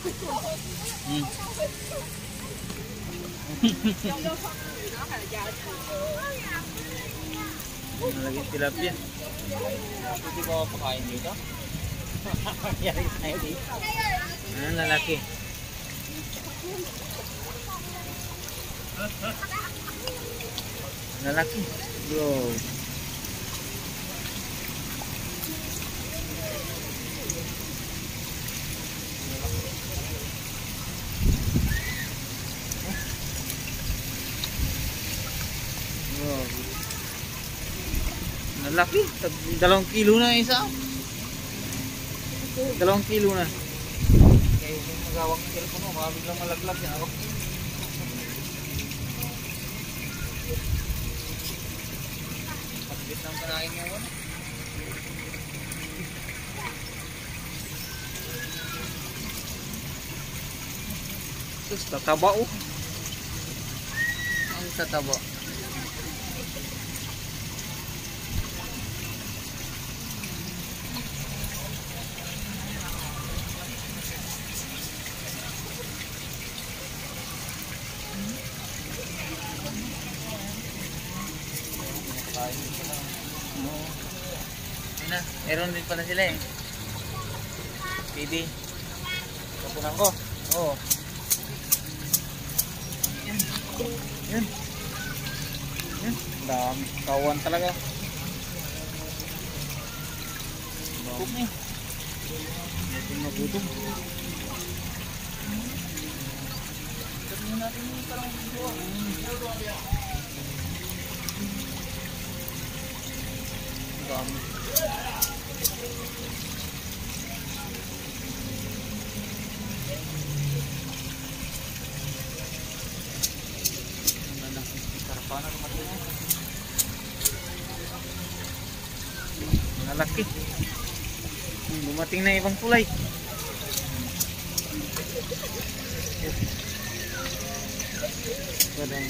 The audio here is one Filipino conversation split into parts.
Lagi tilapia. Pwede ba pakain dito? Yari tayo dito. Lalaki. Lalaki. Bro. Laki, 2 kilo na isa. 2 kilo na. Kaya yung magawak ng cellphone mo, baka biglang malaglag yan. Patbit ng panahin nga mo. Terus tataba oh. Ang tataba. Meron din pala sila eh. Pwede. Kapunan ko. Oo. Yan. Yan. Yan. Dami. Kawan talaga. Gutom eh. Natin magutom. Sabihin natin yung parang video. Dami. Malaki. Dumating na ibang kulay. Padang.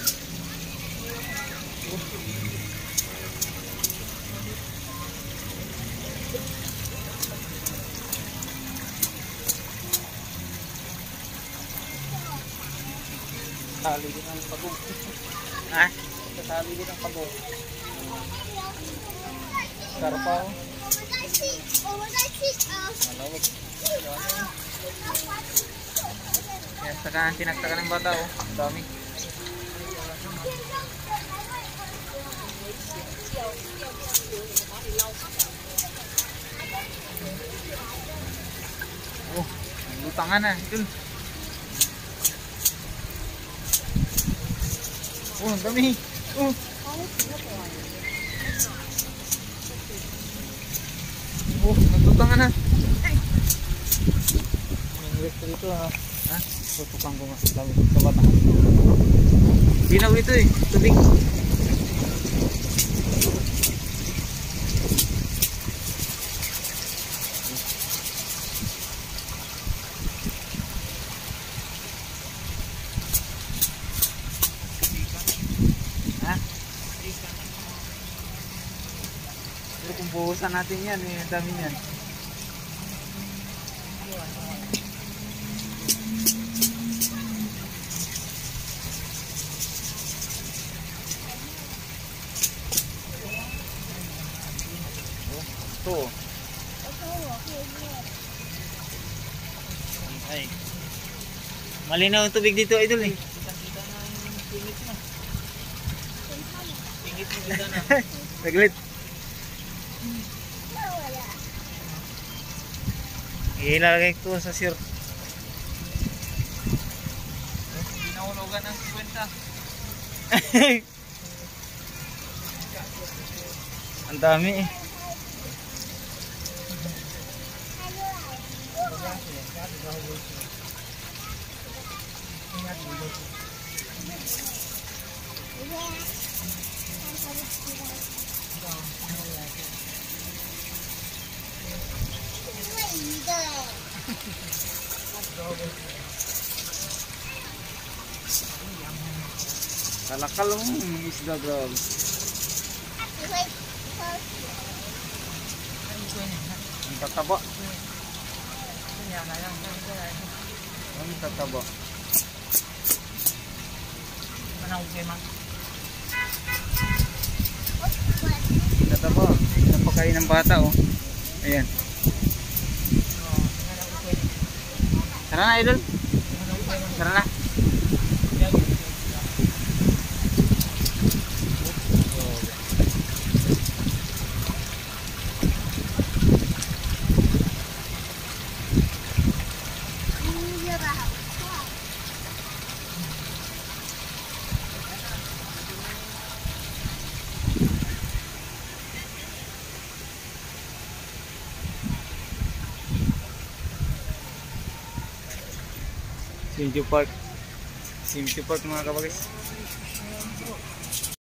Tali din ang pagong. Ha? Tali din ang pagong. Karpaw. Malawag. Kaya saka tinaktakan ng bata oh. Ang dami. Oh, lutangan na. Ito. Oh, ang dami. Oh. Oh, nagtutangan na. Nangyayos ko dito ha. Ha? Tutukan ko nga sa bata. Dinaw ito eh. Tubig. Kung buhusan natin yan, ang dami yan. Ito. Ay. Malinaw ang tubig dito, idol eh. Kita-kita na yung pingit na. Pingit mo kita na. Saglit. Ilalagay ko sa sir. Hindi na hulugan ng 50. Ang dami eh. Kalakal mo yung isda, bro. Ang tataba. Ang tataba. Manawag kayo man. Tataba. Napakain ng bata oh. Ayan. Tara na idol. Tara na. Simju Park mga kabagis.